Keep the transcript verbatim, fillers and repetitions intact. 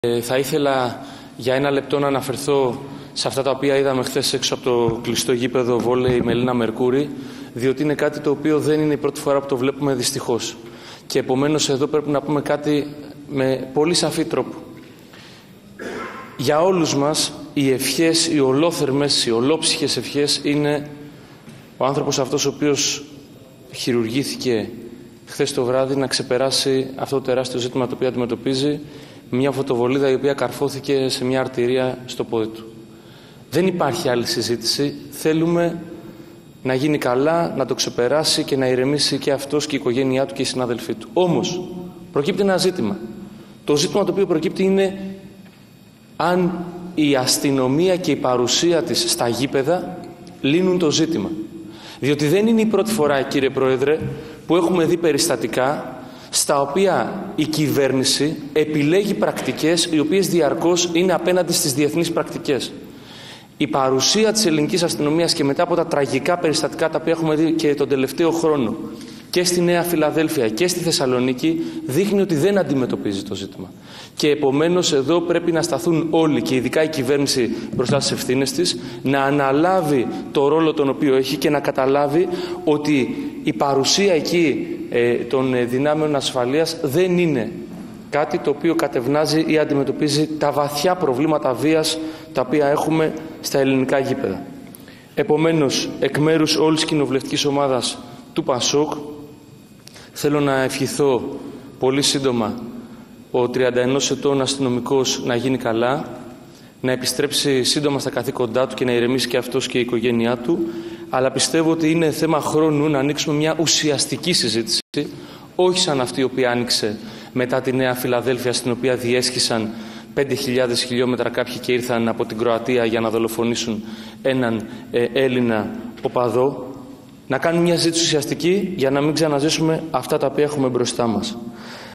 Ε, θα ήθελα για ένα λεπτό να αναφερθώ σε αυτά τα οποία είδαμε χθες έξω από το κλειστό γήπεδο βόλεϊ Μελίνα Μερκούρη, διότι είναι κάτι το οποίο δεν είναι η πρώτη φορά που το βλέπουμε δυστυχώς. Και επομένως εδώ πρέπει να πούμε κάτι με πολύ σαφή τρόπο. Για όλους μας οι ευχές, οι ολόθερμες, οι ολόψυχες ευχές είναι ο άνθρωπος αυτός ο οποίος χειρουργήθηκε χθες το βράδυ να ξεπεράσει αυτό το τεράστιο ζήτημα το οποίο αντιμετωπίζει, μια φωτοβολίδα η οποία καρφώθηκε σε μια αρτηρία στο πόδι του. Δεν υπάρχει άλλη συζήτηση. Θέλουμε να γίνει καλά, να το ξεπεράσει και να ηρεμήσει και αυτός και η οικογένειά του και οι συνάδελφοί του. Όμως, προκύπτει ένα ζήτημα. Το ζήτημα το οποίο προκύπτει είναι αν η αστυνομία και η παρουσία της στα γήπεδα λύνουν το ζήτημα. Διότι δεν είναι η πρώτη φορά, κύριε Πρόεδρε, που έχουμε δει περιστατικά στα οποία η κυβέρνηση επιλέγει πρακτικές οι οποίες διαρκώς είναι απέναντι στις διεθνείς πρακτικές. Η παρουσία της ελληνικής αστυνομίας και μετά από τα τραγικά περιστατικά τα οποία έχουμε δει και τον τελευταίο χρόνο και στη Νέα Φιλαδέλφια και στη Θεσσαλονίκη δείχνει ότι δεν αντιμετωπίζει το ζήτημα. Και επομένως εδώ πρέπει να σταθούν όλοι και ειδικά η κυβέρνηση μπροστά στις ευθύνες της, να αναλάβει το ρόλο τον οποίο έχει και να καταλάβει ότι η παρουσία εκεί ε, των δυνάμεων ασφαλείας δεν είναι κάτι το οποίο κατευνάζει ή αντιμετωπίζει τα βαθιά προβλήματα βίας τα οποία έχουμε στα ελληνικά γήπεδα. Επομένως, εκ μέρους όλης της κοινοβουλευτικής ομάδας του ΠΑΣΟΚ, θέλω να ευχηθώ πολύ σύντομα ο τριάντα ενός ετών αστυνομικός να γίνει καλά, να επιστρέψει σύντομα στα καθήκοντά του και να ηρεμήσει και αυτός και η οικογένειά του, αλλά πιστεύω ότι είναι θέμα χρόνου να ανοίξουμε μια ουσιαστική συζήτηση, όχι σαν αυτή η οποία άνοιξε μετά τη Νέα Φιλαδέλφια, στην οποία διέσχισαν πέντε χιλιάδες χιλιόμετρα κάποιοι και ήρθαν από την Κροατία για να δολοφονήσουν έναν ε, Έλληνα οπαδό. Να κάνουμε μια συζήτηση ουσιαστική για να μην ξαναζήσουμε αυτά τα οποία έχουμε μπροστά μας.